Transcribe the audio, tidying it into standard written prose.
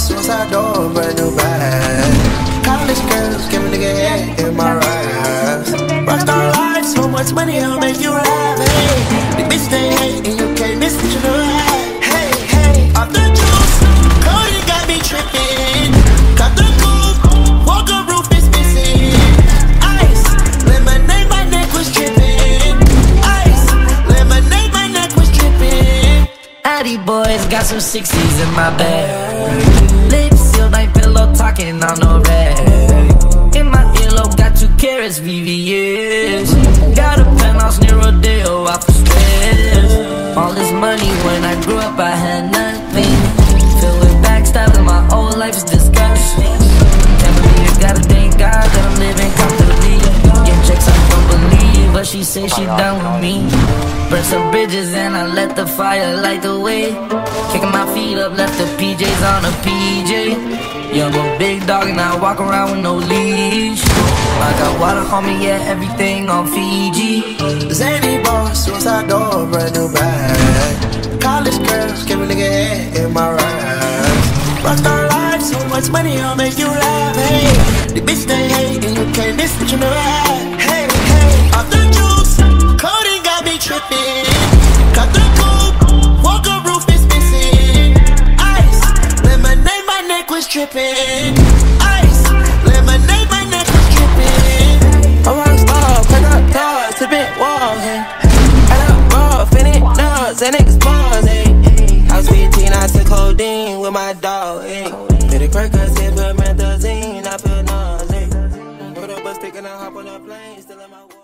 suicide door, brand new bag. College girls, give a nigga head in my raps. Rockstar life, so much money, I'll make you laugh. Hey, the bitch they hate, and you can't miss what you know. Hey, hey, off the juice, Cody got me tripping. Got the coupe, Walker roof is missing. Ice, lemonade, my neck was dripping. Ice, lemonade, my neck was dripping. Addy boys got some 60s in my bag. Lips sealed like pillow talking on no rag. In my earlobe got 2 carats VVS. Got a penthouse near Rodeo off the stairs. All this money when I grew up I had nothing. Filled with backstabbing, my whole life is disgusting. Can't believe it, gotta thank God that I'm living comfortably. Getting checks I don't believe, but she say she done with me. Burn some bridges and I let the fire light the way. Kicking my feet up, left the PJs on a PJ. Young or big dog and I walk around with no leash. I got water on me, yeah, everything on Fiji. Zany boss, suicide door, brand new bag. College girls, give a nigga head in my raps. Rockstar life, so much money, I'll make you laugh. Hey, the bitch they hate, and you can't miss what you know. Hey, hey, off the juice, Cody got me tripping. Got the coupe, Walker roof is missing. Ice, lemonade, my neck was dripping. Ice, lemonade, my neck was dripping. I'm a rockstar, pick up cars, tipping walls, hey. Add up raw, finish nuts, and niggas bars, hey. I was 15, I took codeine with my dog, hey. Made a crack, I said, but methazine, I feel nauseous. Put up a stick and I hop on a plane, still in my